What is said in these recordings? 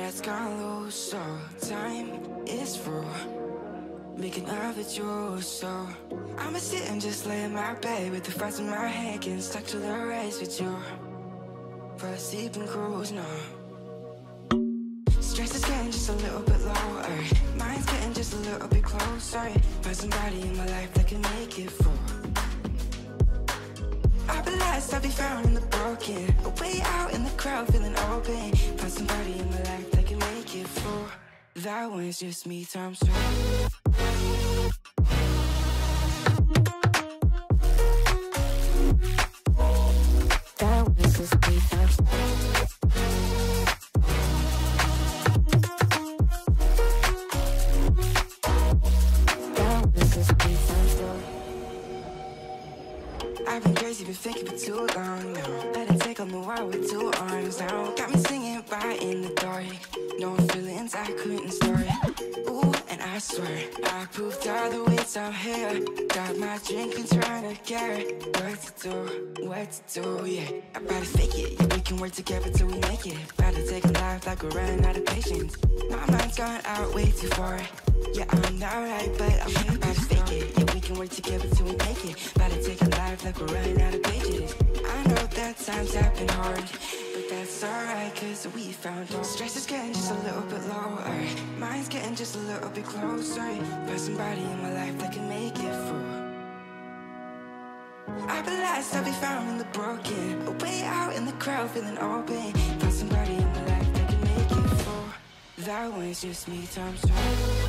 Internet's gone low, so time is through. Making love with you, so I'ma sit and just lay in my bed with the thoughts in my head, getting stuck to the race with you. For a sleeping cruise, no. Stress is getting just a little bit lower. Mind's getting just a little bit closer. Find somebody in my life that can make it through. I'll be lost, I'll be found in the broken. Way out in the crowd, feeling open. Find somebody in my life that can make it through. That one's just me times two. That one's just me times two. I've been crazy, been thinking for too long now. Let it take on the world with two arms now. Got me singing right in the dark. No feelings I couldn't store it. Ooh, and I swear I proved all the ways I'm here. Got my drink and trying to get what to do, yeah. I better fake it, yeah, we can work together till we make it. Better take a life like we're running out of patience. My mind's gone out way too far. Yeah, I'm not right, but I'm here. Better fake it, yeah, we can work together till we make it. Better take a life like we're running out of pages. I know that times have been hard, but that's alright, cause we found hope. Stress is getting just a little bit lower. Mind's getting just a little bit closer. Find somebody in my life that can make it through. I'll be lost, I'll be found in the broken. Way out in the crowd, feeling open. Find somebody in my life that can make it through. That one's just me times two.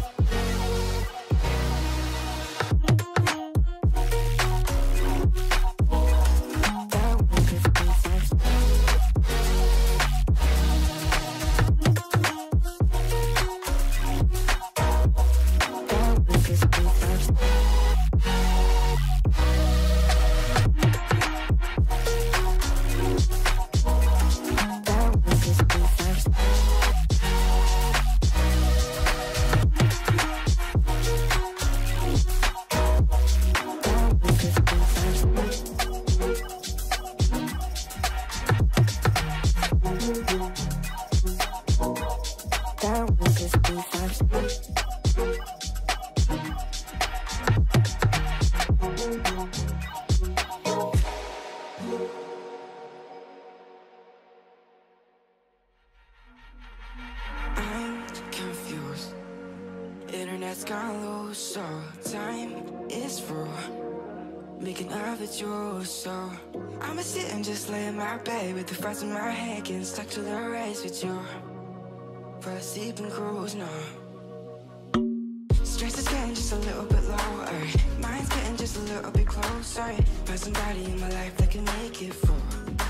Internet's gone low, so time is through. Making love with you, so I'ma sit and just lay in my bed with the thoughts in my head, getting stuck to the race with you. For a sleeping cruise, no. Stress is getting just a little bit lower. Mind's getting just a little bit closer. Find somebody in my life that can make it through.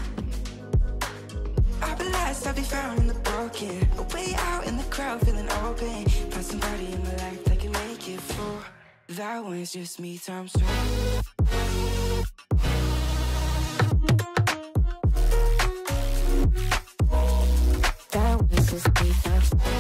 I'll be lost, I'll be found in the broken. Way out in the crowd, feeling open. Find somebody in my life that can make it through. That one's just me times two. That one's just me times two.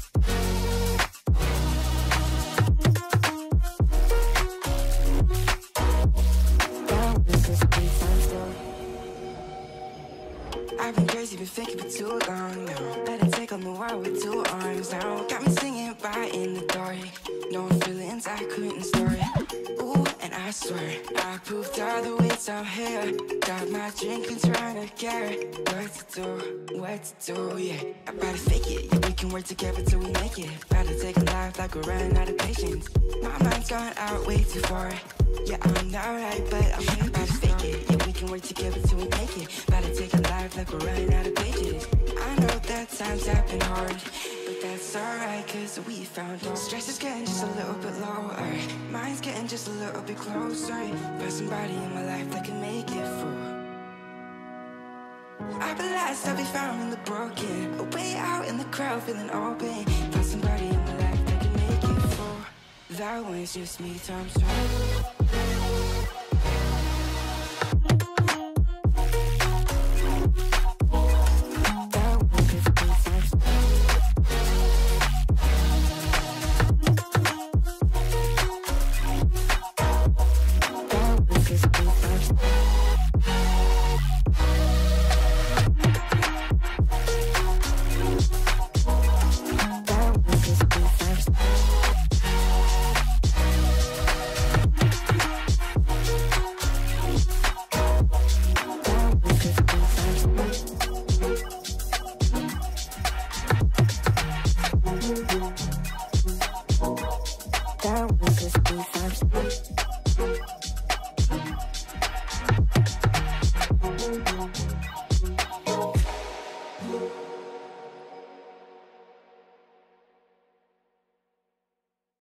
I've been crazy, been thinking for too long now. Let it take on the world with two arms now. Got me singing right in the dark. No feelings I couldn't store it. Ooh, and I swear I proved all the ways I'm here. Got my drink and trying to get what to do, yeah. I better fake it, yeah, we can work together till we make it. Better take a life like we're running out of patience. My mind's gone out way too far. Yeah, I'm not right, but I'm here. Better fake it, yeah, we can work together till we make it. Better take a life like we're running out of pages. I know that times have been hard, but that's alright, cause we found hope. Stress is getting just a little bit lower. Mind's getting just a little bit closer. Find somebody in my life that can make it through. I'll be lost, I'll be found in the broken. Way out in the crowd, feeling open. Find somebody in my life that can make it through. That one's just me times two.